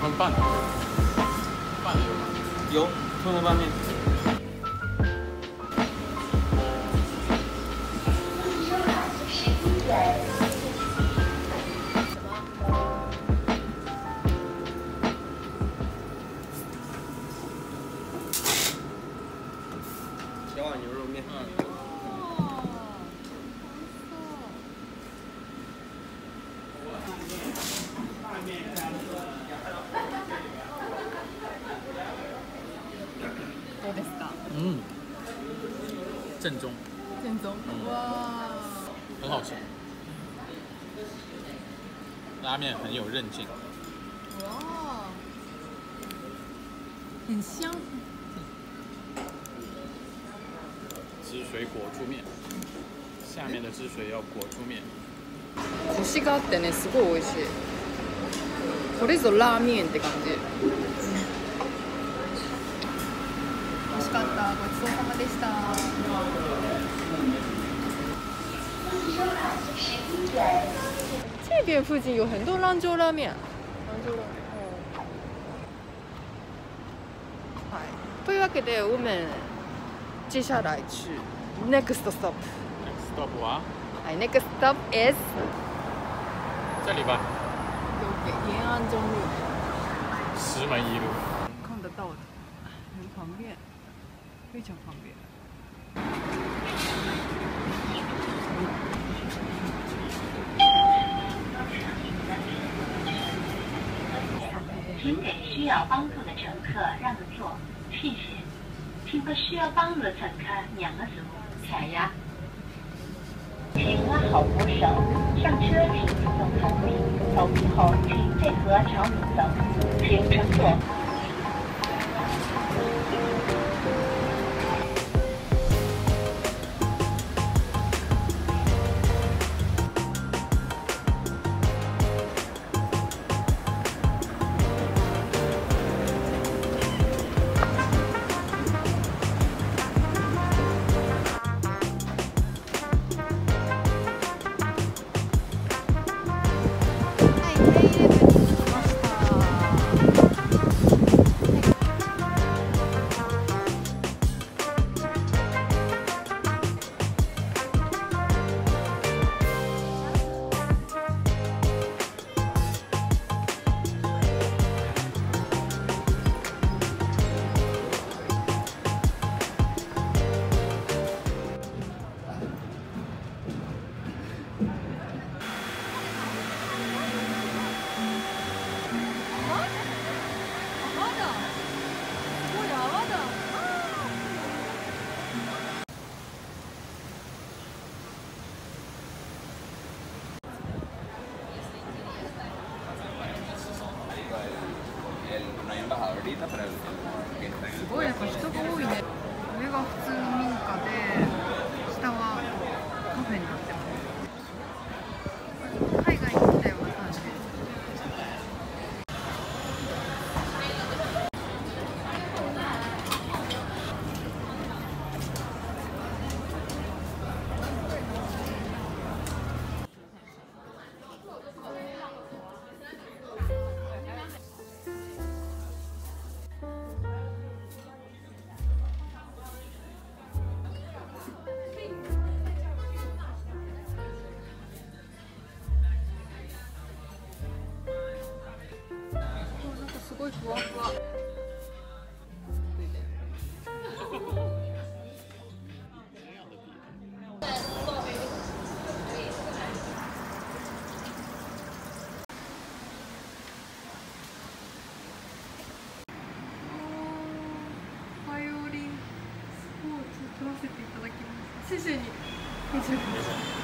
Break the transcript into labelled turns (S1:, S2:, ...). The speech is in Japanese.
S1: 汤拌的，拌的有吗？
S2: 有葱油拌面。小碗牛肉面。
S3: どうですか？
S1: 正宗。
S3: 正宗。哇，
S1: 很好吃。拉面很有韧劲。
S3: 哇，很香。
S1: 汁水裹住面，下面的汁水要裹住面。
S3: コシがあってね、すごい美味しい。これぞラーメンって感じ。美味しかった。ごちそうさまでした。这边附近有很多兰州拉面。兰州拉面。はい。というわけで我们接下来去 next stop。
S1: stop 啊？
S3: はい、next stop is
S1: 这里吧。
S3: 延安中路。
S1: 石门一路。
S3: 看得到的，很方便，非常方便。
S4: 请给需要帮助的乘客让个座，谢谢。请和需要帮助的乘客让个座，谢谢。请握好扶手，上车请自动投币，投币后请配合朝里走，请乘坐。
S3: すごいやっぱ人が多いね。上が普通の民家で、下はカフェになってます。海外に来たような感じ。すごいふわふわ。バイオリンスポーツ取らせていただきます。谢谢你。